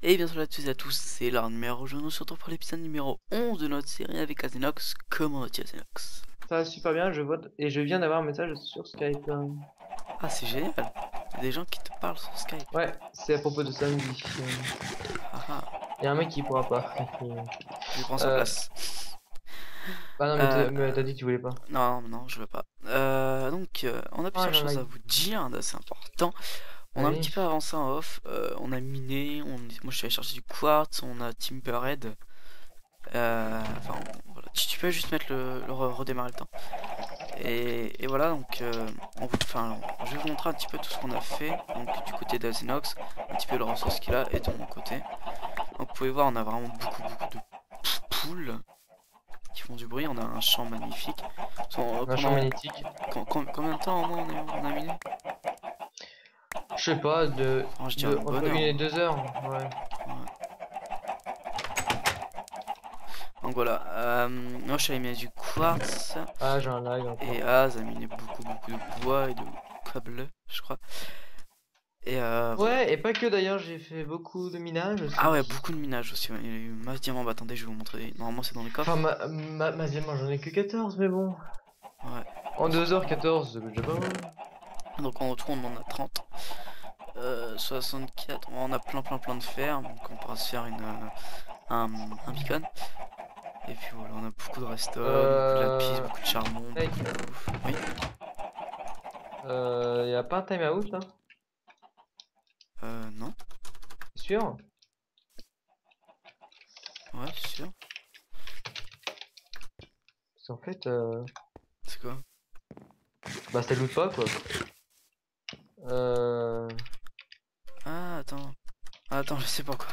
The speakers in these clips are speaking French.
Et bien sûr à tous et à tous, c'est l'heure numéro, je nous retrouve pour l'épisode numéro 11 de notre série avec Azenox. Comment vas-tu Azenox? Ça va super bien, je vote et je viens d'avoir un message sur Skype. Ah c'est génial, il y a des gens qui te parlent sur Skype. Ouais, c'est à propos de samedi. Ah ah, Il y a un mec qui pourra pas. je prends sa Euh, place. Bah non, Euh, mais t'as dit que tu voulais pas. non, non, je veux pas. On a Ah, plusieurs j'en choses à ai. vous dire d'assez important. On a un petit Allez. peu avancé en off, on a miné, moi je suis allé chercher du quartz, on a Timberhead. Voilà. Tu peux juste mettre redémarrer le temps. Et voilà, je vais vous montrer un petit peu tout ce qu'on a fait. Donc du côté d'Azenox, un petit peu les ressources qu'il a et de mon côté. Donc vous pouvez voir, on a vraiment beaucoup de poules qui font du bruit. On a un champ magnifique. Un champ Pendant magnétique. combien de temps au moins on a miné? Je sais pas, Enfin, je dirais une entre bonne heure, 1 et 2 heures. Ouais. Ouais. Donc voilà, moi je suis allé mettre du quartz. Ah, j'ai un lag encore. Et Az a miné beaucoup de bois et de câbles, je crois. Et voilà. Ouais, et pas que d'ailleurs, j'ai fait beaucoup de minage Ah aussi. ouais, beaucoup de minage aussi. Ouais. Il y a eu masse diamant. Bah attendez, je vais vous montrer. Normalement, c'est dans les Enfin, coffres. diamant, j'en ai que 14, mais bon. Ouais. En 2 heures, 14, c'est déjà pas mal. Donc en retour, on en a 30. 64. On a plein de fer. Donc on pourra se faire un beacon. Et puis voilà, on a beaucoup de redstone, beaucoup de lapis, beaucoup de charbon. Mec, Oui. y a pas un time out là? Non. C'est sûr? Ouais, c'est sûr. Parce qu'en fait, C'est quoi? bah ça loot pas quoi. Euh... Ah, attends. Ah, attends, je sais pas quoi.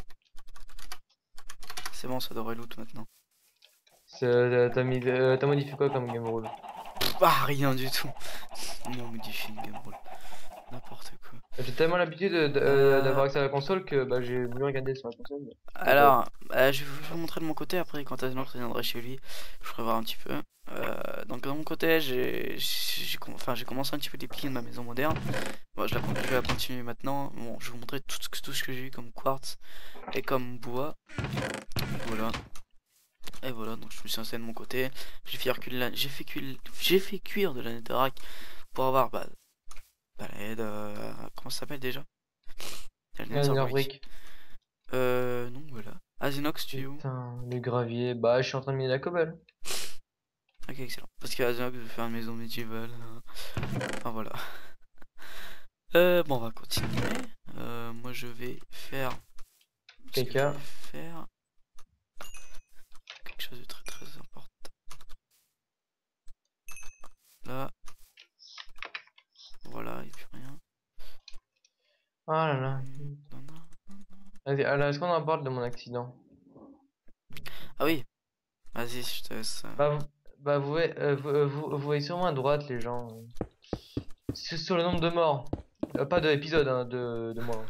C'est bon, ça devrait loot maintenant. T'as modifié quoi comme game rule? Ah, rien du tout. Non, modifie une game roll. N'importe quoi. J'ai tellement l'habitude d'avoir accès à la console que bah, j'ai voulu regarder sur la console. Mais pas Alors, je vais vous montrer de mon côté. Après, quand Azenox reviendra chez lui, je ferai voir un petit peu. Donc, de mon côté, j'ai commencé un petit peu les plis de ma maison moderne. Bon, je vais la continuer maintenant. Bon, je vais vous montrer tout ce que j'ai eu comme quartz et comme bois. Voilà. Et voilà, donc je me suis installé de mon côté. J'ai fait cuire de la netherrack pour avoir l'aide. Comment ça s'appelle déjà? La Nether netherbrick. brick. Non, voilà. Azenox, tu es où? Putain, le gravier. Bah, je suis en train de miner la cobble. Ok, excellent. Parce que Azenox veut faire une maison médiévale. Enfin voilà. Bon, on va continuer. Moi, je vais faire ce que je Caca. vais faire. Quelque chose de très important. Là. Voilà, et puis rien. Oh là là. Non, non. Vas-y, alors, est-ce qu'on en parle de mon accident? Ah oui, vas-y, je te laisse. Bah, vous voyez sûrement à droite les gens. C'est sur le nombre de morts. Pas de épisode, hein, de morts.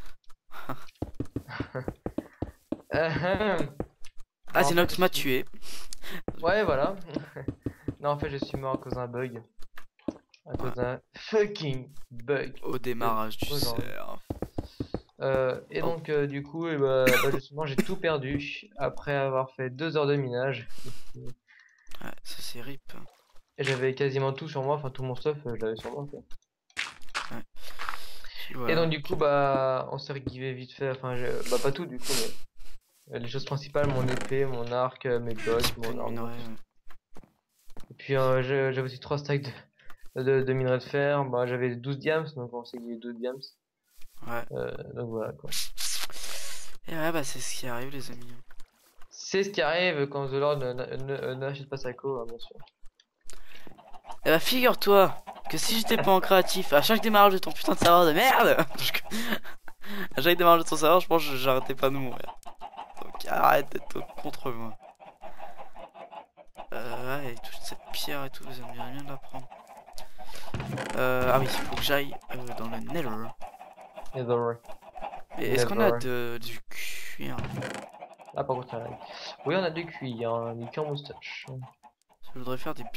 Non, en fait, Azenox m'a tué. ouais, voilà. Non, en fait, je suis mort à cause d'un bug. À Ouais, cause d'un fucking bug. au De démarrage du faux genre. cerf. Et Oh, donc, du coup, justement, j'ai tout perdu après avoir fait 2 heures de minage. ouais, ça c'est rip. Et j'avais quasiment tout sur moi, enfin tout mon stuff, je l'avais sur moi, quoi. Ouais. Puis Et voilà. donc, du coup, bah, on s'est regivé vite fait. Enfin, bah, pas tout, du coup, mais les choses principales, mon épée, mon arc, mes Un petit blocs, peu mon de armure, minerai. tout ça. Ouais. Et puis, j'avais aussi 3 stacks de minerai de fer. Bah, j'avais 12 diams, donc on s'est dit 12 diams. Ouais. Donc voilà, quoi. Et ouais, bah c'est ce qui arrive, les amis. C'est ce qui arrive quand The Lord n'achète pas sa co, hein, bien sûr. Eh bah figure-toi que si j'étais pas en créatif, à chaque démarrage de ton putain de serveur de merde, à chaque démarrage de ton serveur, je pense que j'arrêtais pas de mourir. Donc arrête d'être contre moi. Ouais, et toute cette pierre et tout, j'aimerais bien la prendre. Ah oui, il faut que j'aille dans le Nether. Never. Mais est-ce qu'on a Never. du cuir? Ah, par contre, oui, on a du cuir, hein, du cuir moustache. Je voudrais faire des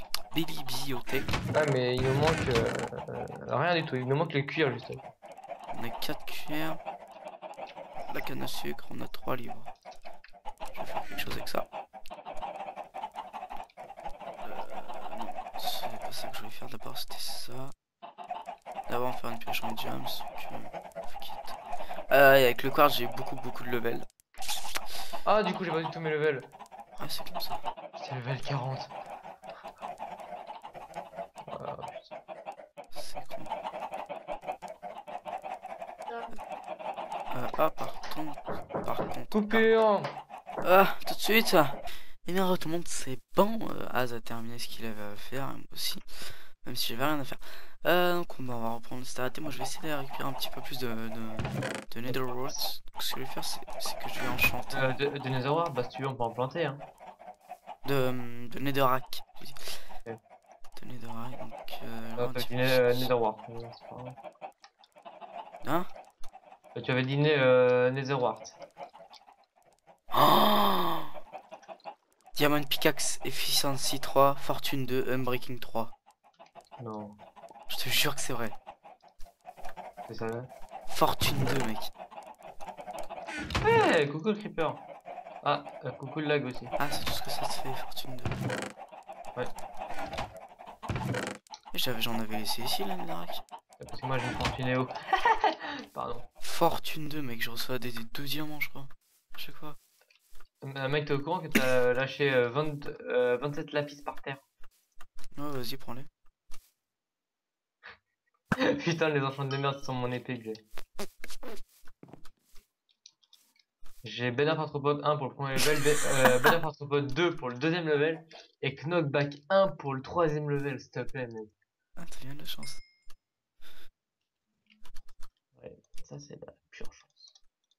bibliothèques. Ah, mais il nous manque rien du tout, il nous manque le cuir, justement. On a 4 cuillères. La canne à sucre, on a 3 livres. Je vais faire quelque chose avec ça. Non, c'est pas ça que je voulais faire d'abord, c'était ça. D'abord, on va faire une pioche en diams. Avec le quartz, j'ai beaucoup de level. Ah, du coup, j'ai pas du tout mes levels. Ah, c'est comme ça. J'étais level 40. Ah, putain. C'est con. Par contre. Coupure. Ah, tout de suite. Et bien, tout le monde, c'est bon. Az a terminé ce qu'il avait à faire, et moi aussi. Même si j'avais rien à faire. Donc, on va reprendre le start. Et moi, je vais essayer de récupérer un petit peu plus de netherworld. Donc, ce que je vais faire, c'est que je vais enchanter. De Netherward, bah si tu veux, on peut en planter. Hein. De netherrack. J'ai dit. Ok. De netherrack, donc. Là, un T'as petit dit peu. Netherward. C'est pas grave. Hein? Tu avais dit Netherward. Oh, Diamond Pickaxe, Efficiency 3, Fortune 2, Unbreaking 3. Non, Je te jure que c'est vrai. c'est ça là. Fortune 2, mec. Hey, coucou le creeper. Ah, coucou le lag aussi. Ah, c'est tout ce que ça te fait, Fortune 2. Ouais. J'en avais laissé ici, la netherrack. Parce que moi j'ai une Fortunéo. Pardon. Fortune 2, mec, je reçois des 2 diamants, je crois. À chaque fois. Mec, t'es au courant que t'as lâché 27 lapis par terre? Ouais, vas-y, prends-les. Putain, les enchantes de merde sont mon épée que j'ai. J'ai Ben Arthropode 1 pour le premier level, Ben Arthropode 2 pour le deuxième level, et Knockback 1 pour le troisième level, s'il te plaît, mec. Ah, t'as bien de la chance. Ouais, ça c'est la pure chance.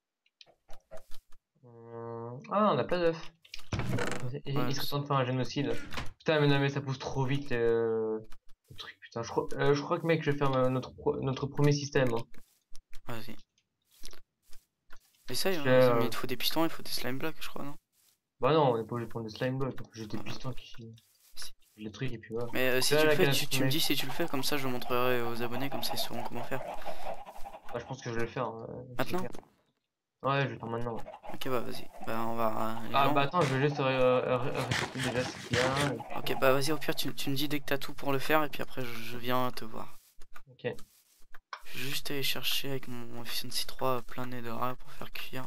Ah, on a pas d'œufs. Il serait temps de faire un génocide. Putain, mais non, mais ça pousse trop vite le truc. Putain, je crois que mec, je vais faire notre premier système. Hein. Vas-y. Essaye, hein, Je vas-y, vais, mais il te faut des pistons, il faut des slime blocks, je crois, non? Bah non, on est pas obligé de prendre des slime blocks. J'ai des Voilà. pistons qui. Les trucs et puis voilà. Mais si Là, tu le la fais, canne à tu me sucre, dis si tu le fais, comme ça je le montrerai aux abonnés, comme ça ils sauront comment faire. bah, je pense que je vais le faire. C'est Maintenant? clair. Ouais, je vais le faire maintenant. Ouais. Ok, bah vas-y. Bah on va. Les Ah gens- bah attends, je vais juste récapituler déjà ce qu'il y a. Ok, bah vas-y, au pire, tu me dis dès que t'as tout pour le faire, et puis après je viens te voir. Ok. Je vais juste aller chercher avec mon Efficiency 3 plein de netherrack pour faire cuire.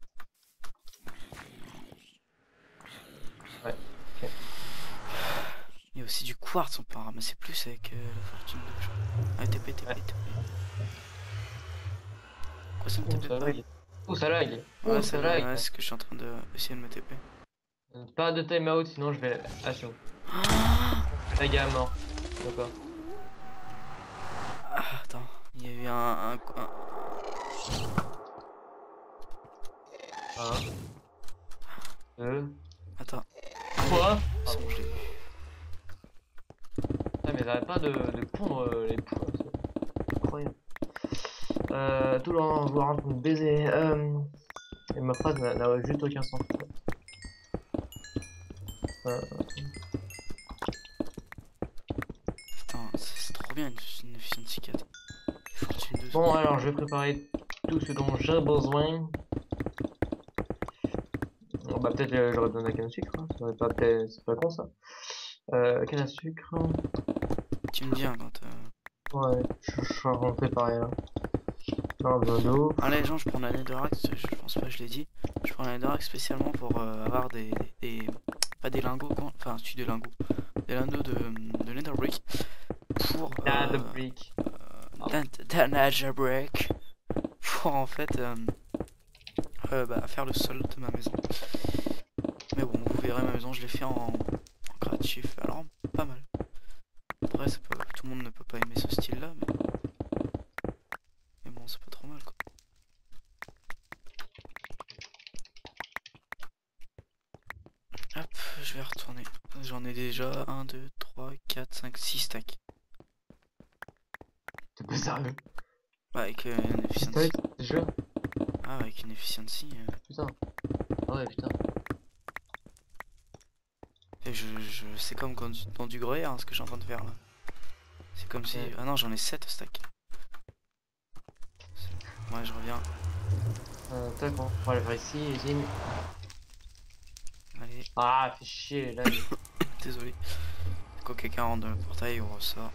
Ouais. Ok. Il y a aussi du quartz, on peut en ramasser plus avec la fortune de jeu. Ah, TP. Ouais. Quoi, ça me Oh, TP ça pas? lag. Oh, ça lag. Ouais, Oh, ça ça lag, lag. ouais, c'est ce que je suis en train de essayer de me TP. Pas de timeout, sinon je vais. Ah, c'est bon. Ah, Lag à mort. D'accord. attends, il y a eu un. Un, deux, Attends, trois. c'est bon, je l'ai vu. Putain, mais j'arrête pas de pondre les points. C'est incroyable. Tout le temps vouloir un peu me baiser. Et ma phrase n'a juste aucun sens. Euh, Putain, c'est trop bien une Efficiency 4. Fortune 2. Bon, alors je vais préparer tout ce dont j'ai besoin. Bon, bah, peut-être j'aurais besoin d'un canne à sucre. Hein. C'est pas con ça. Canne à sucre. Tu me dis hein, quand. Ouais, je suis en train de préparer là. Non, besoin d'eau. Ah, les gens, je prends la netherrack, je pense pas, je l'ai dit. Je prends la netherrack spécialement pour avoir pas des lingots, enfin, si des lingots. Des lingots de netherbrick. Pour. Ah, de brick. D'un netherbrick. Pour en fait. Bah, faire le sol de ma maison. Mais bon, vous verrez, ma maison, je l'ai fait en créatif. Alors, pas mal. Après, tout le monde ne peut pas aimer ce style-là, mais bon, c'est pas trop mal, quoi. Hop, je vais retourner. J'en ai déjà 1, 2, 3, 4, 5, 6 stacks. T'es pas sérieux? Bah, avec une efficiency. Déjà? Ah, avec une efficiency. Putain. Ah ouais, putain. Et c'est comme dans du gruyère, hein, ce que je suis en train de faire là. C'est comme si. Ouais. Ah non, j'en ai 7 stacks. Ouais, je reviens. Tac, on va le faire ici, Zim. Allez, Ah, fait chier, là. désolé. Quand quelqu'un rentre dans le portail, on ressort.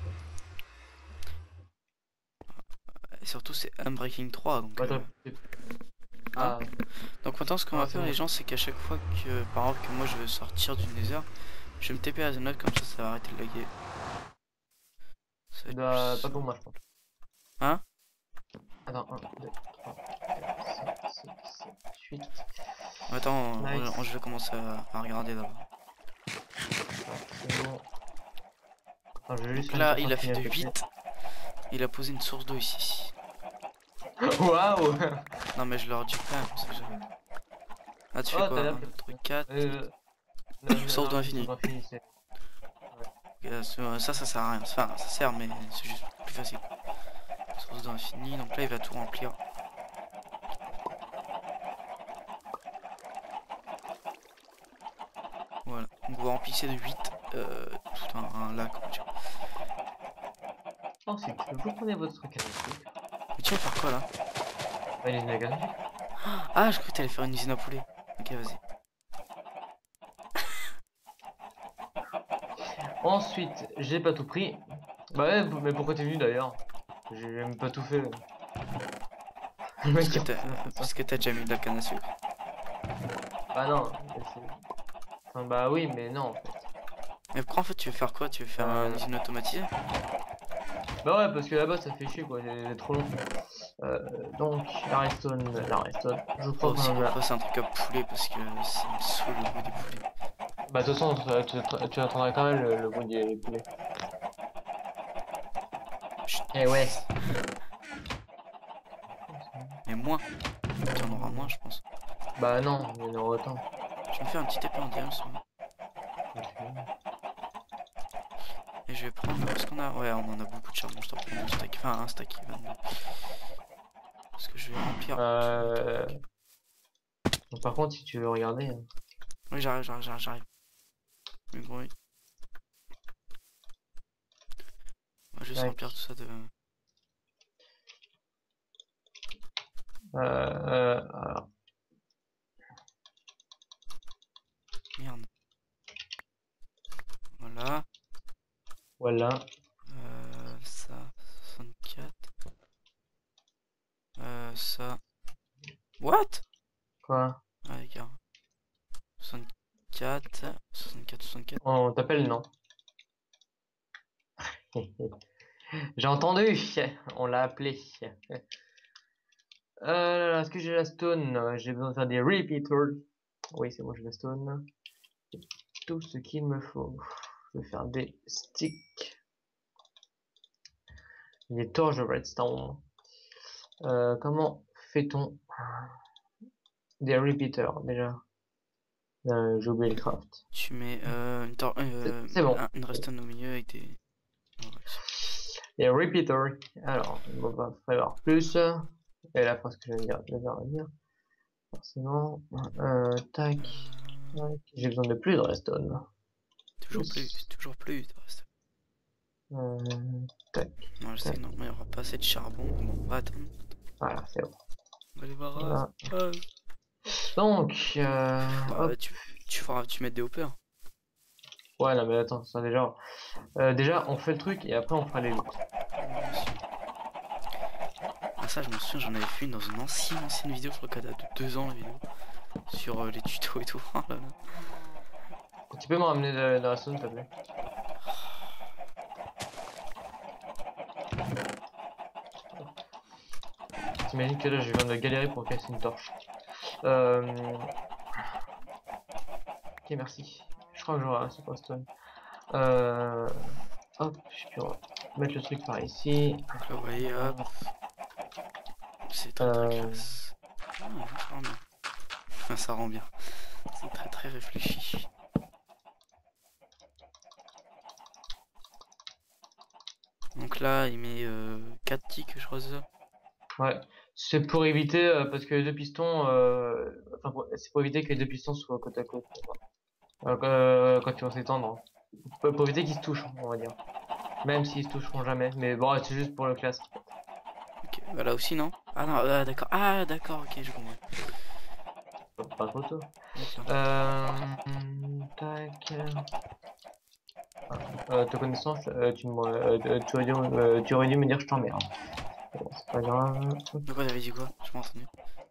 Et surtout, c'est Unbreaking 3, donc... Attends, Hein? ah, Donc maintenant, ce qu'on ah, va c'est faire, les bon. gens, c'est qu'à chaque fois que, par exemple, que moi je veux sortir du Nether, je vais me TP à The Note, comme ça va arrêter de laguer. Ça va être plus Bah, pas pour simple. moi, je pense. Hein? Attends, 1, 2, 3, 4, 5, 6, 7, 8. Attends, Nice. je vais commencer à regarder d'abord. C'est bon. Attends, je vais juste Donc faire une là, petite il a fait infinie à de côté. 8. Il a posé une source d'eau ici. Waouh! Non, mais je leur dis quand même, c'est jamais. Ah, tu fais Oh, quoi? t'as l'air 1, 2, 3, 4. Source d'eau non, c'est infinie. pas fini, c'est. Ça sert à rien. Enfin, ça sert, mais c'est juste plus facile. Source d'eau infinie. Donc là, il va tout remplir. Voilà. Donc vous remplissez de 8 tout un lac. On va dire. Oh, c'est cool. Vous prenez votre canne à sucre. Mais tu vas faire quoi là? Allez, une canne à sucre. Ah, je croyais que t'allais faire une usine à poulet. Ok, vas-y. Ensuite, j'ai pas tout pris. Bah ouais, mais pourquoi t'es venu d'ailleurs? J'ai même pas tout fait. Le mec qui refait ça. Parce que t'as déjà mis de la canne à sucre. Bah non, enfin, bah oui, mais non en fait. Mais pourquoi en fait tu veux faire quoi? Tu veux faire une usine automatisée? Bah ouais, parce que là-bas ça fait chier quoi, c'est trop long. Donc, la redstone, je crois Oh, qu'on si en pour a. toi c'est un truc à poulet parce que ça me saoule le goût des poulets. Bah de toute façon, tu entendras quand même le bruit des poulets. Chut. Eh ouais. Mais moins. Tu en auras moins, je pense. Bah non, il y en aura autant. Je vais me faire un petit épée en diams. Et je vais prendre. Est-ce qu'on a. Ouais, on en a beaucoup de charbon. Je t'en prends 2 stacks. Enfin, un stack. 22. Parce que je vais remplir. Euh... Donc, par contre, si tu veux regarder. Oui, j'arrive. Mais bon, oui. On va juste Tac. remplir tout ça de. Alors, Merde. Voilà. voilà. Ça. 64. Ça. What? Quoi? Ah, regarde. 64. 64, 64. On t'appelle, non? J'ai entendu. On l'a appelé. Est-ce que j'ai la stone? J'ai besoin de faire des repeaters. Oui, c'est bon, j'ai la stone. Tout ce qu'il me faut. Je vais faire des sticks. Des torches de redstone. Comment fait-on des repeaters déjà? J'ai oublié le craft. Tu mets C'est bon. une redstone au milieu avec des. Oh, ouais. Les repeaters. Alors, on va faire plus. Et la phrase que je viens de dire. Forcément. Tac. Tac. J'ai besoin de plus de redstone. Toujours plus, toujours plus de redstone. Tac. Non, je sais que normalement il n'y aura pas assez de charbon. Bon, on va attendre. Voilà, c'est bon. On va aller voir. Voilà. Ah. Donc, Bah, hop. tu mets des hoppers. Ouais, non, mais attends, ça déjà. Déjà, on fait le truc et après on fera les loots. Ah, ça, je me souviens, j'en avais fait une dans une ancienne vidéo, je crois qu'elle date de 2 ans la vidéo. Sur les tutos et tout. Oh là là. Tu peux me ramener de la redstone, s'il te plaît? T'imagines que là, je viens de galérer pour casser une torche. Ok, merci. Je crois que j'aurai assez pour redstone. Hop, je peux mettre le truc par ici. Donc là, vous voyez, hop. C'est très classe. Ah, ça rend bien. Enfin, ça rend bien. C'est très réfléchi. Donc là, il met 4 ticks, je crois, c'est ça. Ouais, c'est pour éviter, parce que les deux pistons, c'est pour éviter que les deux pistons soient côte à côte. Quand ils vont s'étendre. Pour éviter qu'ils se touchent, on va dire. Même s'ils se toucheront jamais. Mais bon, c'est juste pour le classe. Ok. Bah là aussi, non? Ah non, d'accord. Ah d'accord, ok, je comprends. Pas trop tôt. D'accord. Tac. Ta connaissance, tu aurais dû me dire je t'emmerde. Bon, c'est pas grave. De quoi t'avais dit quoi? Je m'ai entendu.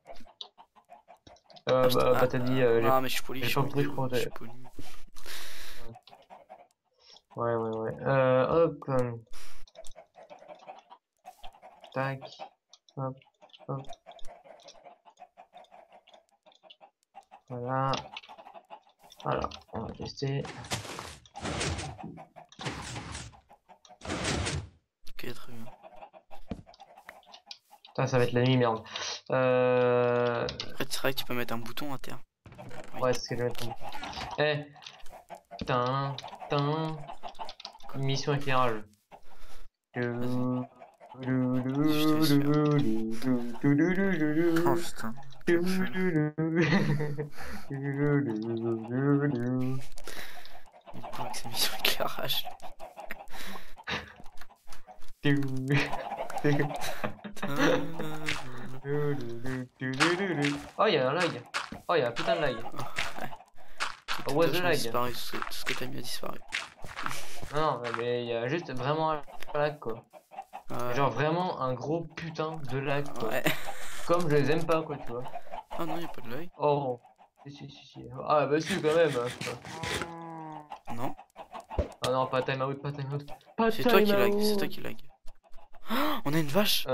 Ah, Bah t'as dit, ah, mais je suis poli, je j'ai suis pas en compris, je vidéo, crois. je suis poli. Ouais. Hop. Tac. Hop. Hop. Voilà. Voilà. On va tester. Ok, très bien. Putain, ça va être la nuit, merde. Après, c'est vrai que tu peux mettre un bouton à terre. Oui. Ouais, c'est ce que je vais mettre. Eh. Tin. Tin. Mission éclairage. Vas-y. Je te laisse faire. Oh putain, quel jeu. Il parle que c'est mis sur éclairage. Oh, il y a un lag. Oh, il y a un putain de lag. Tout What's a the changé, lag? disparu, tout ce que t'as mis a disparu. Non, mais il y a juste vraiment un lag, quoi. Genre vraiment un gros putain de lag, quoi. Ouais. Comme je les aime pas, quoi, tu vois. Ah non, y'a pas de l'œil. Oh, si. Ah, bah si, quand même. Hein. Non. Ah non, pas time out, pas time out. Pas C'est toi time qui lag, out. c'est toi qui lag. Oh, on a une vache.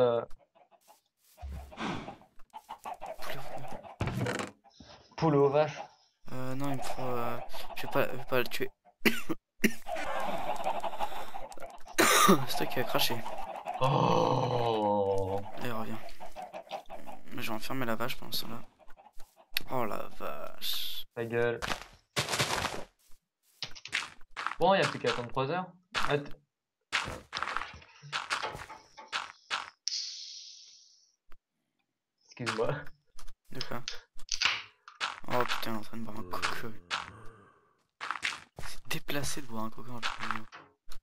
Poule aux vaches. Non, il me faut. Je vais pas le tuer. C'est toi qui as craché. Oh. Allez, reviens. Je vais enfermer la vache pendant cela. Oh la vache. Ta gueule. Bon, il y a plus qu'à attendre 3 heures. Excuse-moi. De quoi? Oh putain, il est en train de boire un coco. C'est déplacé de boire un coco en plein milieu.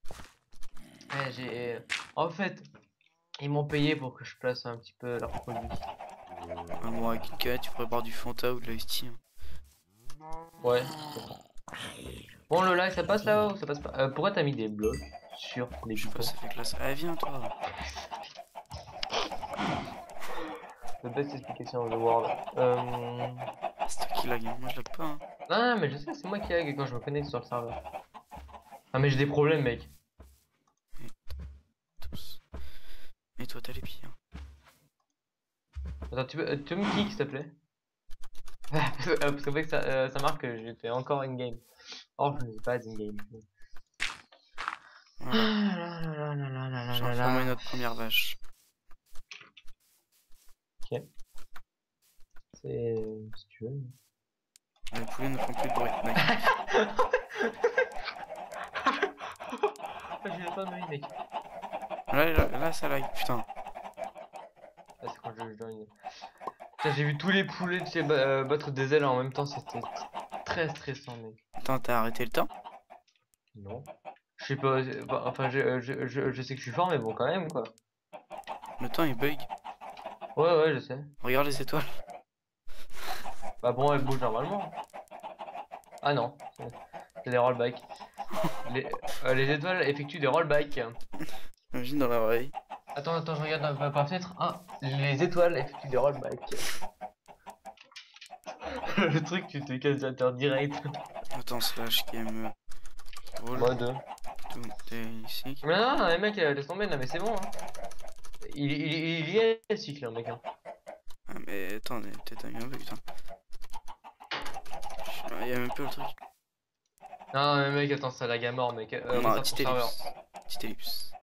En fait, ils m'ont payé pour que je place un petit peu leurs produits. Bon, avec une canette, tu pourrais boire du Fanta ou de l'Ice Tea. Ouais. Bon, le live, ça passe là-haut, ça passe pas. Pourquoi t'as mis des blocs sur les Je sais pas, boutons? ça fait classe. Ah, viens toi. The best explication of the world. C'est toi qui lag, hein. Moi je lag pas. Hein. Non, mais je sais, c'est moi qui lag quand je me connecte sur le serveur. Ah, mais j'ai des problèmes, mec. Tous. Et toi t'as les pieds. Hein. Attends, tu peux me kick, s'il te plaît? Parce que ça marque que j'étais encore in-game. Or, je ne suis pas in-game. Voilà. J'ai enfermé notre première vache. Ok. C'est... si tu veux. Les poulets ne font plus de bruit. J'ai pas de mec. Là ça lag, putain. Ah, c'est quand je join. Putain, j'ai vu tous les poulets battre des ailes en même temps, c'était très stressant, mec. Attends, t'as arrêté le temps? Non. Je sais pas, enfin, je sais que je suis fort, mais bon, quand même, quoi. Le temps il bug. Ouais, je sais. Regarde les étoiles. Bah bon, elle bouge normalement. Ah non, c'est des rollbacks. Les étoiles effectuent des rollbacks. Imagine dans la vraie. Attends, je regarde par la fenêtre. Ah, les étoiles effectuent des rollbacks. Le truc, tu te casses l'ordinateur direct. Attends, slash game. Mode. Tout est ici. Mais non, les mecs, laisse tomber, non, mais c'est bon. Hein. Il y est le cycle, hein, mec. Hein. Ah, mais attends, peut-être un peu, putain. Il y a même plus le truc. Non, mais mec, attends, ça lag à mort, mec. Non, petite ellipse. Petite ellipse.